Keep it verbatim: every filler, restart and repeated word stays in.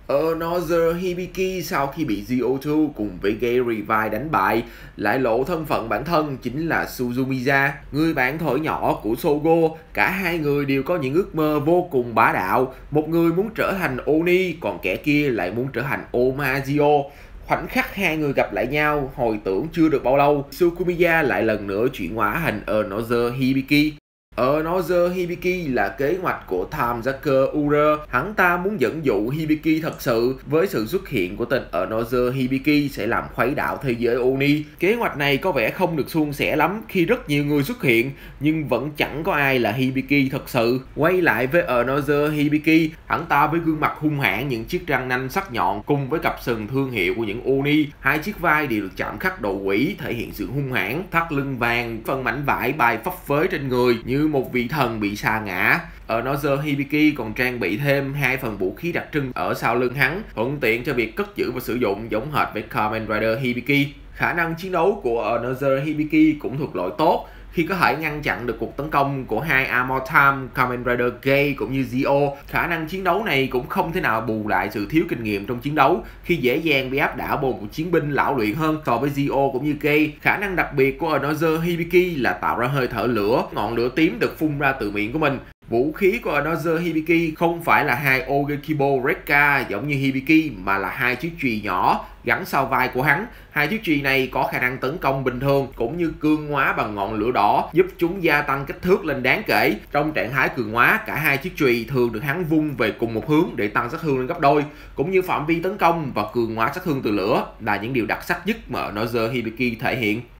Another Hibiki sau khi bị gi ô hai cùng với Gay Revive đánh bại, lại lộ thân phận bản thân chính là Suzumiya, người bạn thổi nhỏ của Sogo. Cả hai người đều có những ước mơ vô cùng bá đạo, một người muốn trở thành Oni, còn kẻ kia lại muốn trở thành Omagio. Khoảnh khắc hai người gặp lại nhau, hồi tưởng chưa được bao lâu, Suzumiya lại lần nữa chuyển hóa thành Another Hibiki. Another Hibiki là kế hoạch của Timesucker Ura. Hắn ta muốn dẫn dụ Hibiki thật sự. Với sự xuất hiện của tên Another Hibiki sẽ làm khuấy đảo thế giới Oni. Kế hoạch này có vẻ không được suôn sẻ lắm khi rất nhiều người xuất hiện, nhưng vẫn chẳng có ai là Hibiki thật sự. Quay lại với Another Hibiki, hắn ta với gương mặt hung hãn, những chiếc răng nanh sắc nhọn cùng với cặp sừng thương hiệu của những Oni. Hai chiếc vai đều được chạm khắc đồ quỷ, thể hiện sự hung hãn. Thắt lưng vàng, phần mảnh vải bay phấp phới trên người như một vị thần bị sa ngã. Another Hibiki còn trang bị thêm hai phần vũ khí đặc trưng ở sau lưng hắn, thuận tiện cho việc cất giữ và sử dụng, giống hệt với Kamen Rider Hibiki. Khả năng chiến đấu của Another Hibiki cũng thuộc loại tốt, khi có thể ngăn chặn được cuộc tấn công của hai Armor Time, Kamen Rider Gay cũng như Zio. Khả năng chiến đấu này cũng không thể nào bù lại sự thiếu kinh nghiệm trong chiến đấu, khi dễ dàng bị áp đảo bởi một chiến binh lão luyện hơn so với Zio cũng như Gay. Khả năng đặc biệt của Another Hibiki là tạo ra hơi thở lửa, ngọn lửa tím được phun ra từ miệng của mình. Vũ khí của Another Hibiki không phải là hai Ogekibo Rekka giống như Hibiki, mà là hai chiếc chùy nhỏ gắn sau vai của hắn. Hai chiếc chùy này có khả năng tấn công bình thường cũng như cương hóa bằng ngọn lửa đỏ, giúp chúng gia tăng kích thước lên đáng kể. Trong trạng thái cường hóa, cả hai chiếc chùy thường được hắn vung về cùng một hướng để tăng sát thương lên gấp đôi, cũng như phạm vi tấn công và cường hóa sát thương từ lửa là những điều đặc sắc nhất mà Another Hibiki thể hiện.